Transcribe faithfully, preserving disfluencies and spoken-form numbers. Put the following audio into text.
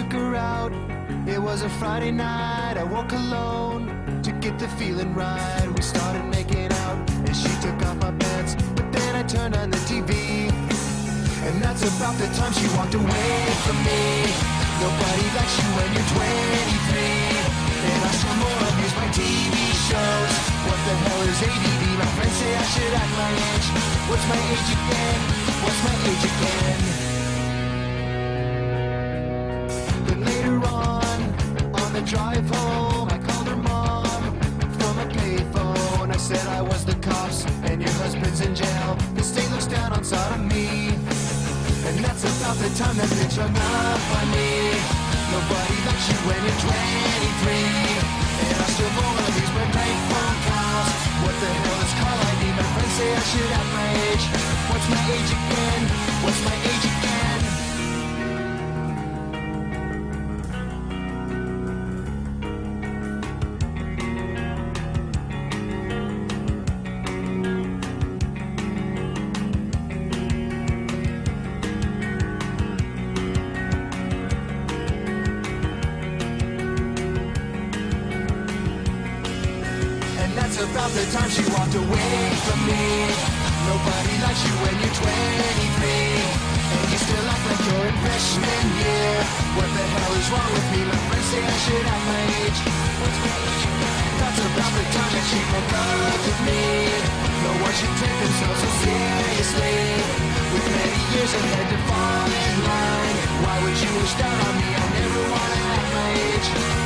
took her out. It was a Friday night, I woke alone to get the feeling right. We started making out and she took off my pants, but then I turned on the T V, and that's about the time she walked away from me. Nobody likes you when you're twenty-three, and I still more abuse my T V shows. What the hell is A D D? My friends say I should act my age. What's my age again? What's my age again? Then later on, on the drive home, I called her mom from a payphone. I said I was the cops and your husband's in jail. The state looks down on sodomy, and that's about the time that bitch hung up on me. Nobody likes you when you're twenty-three, and I still wanna use my prank phone calls. What the hell is call I D? My friends say I should have my age. What's my age again? What's my age again? About the time she walked away from me. Nobody likes you when you're twenty-three, and you still act like you're in freshman year. What the hell is wrong with me? My friends say I should have my age. What's my age? That's about the time that she broke up with me. No one should take themselves so seriously, with many years ahead to fall in line. Why would you wish down on me? I never wanna have my age.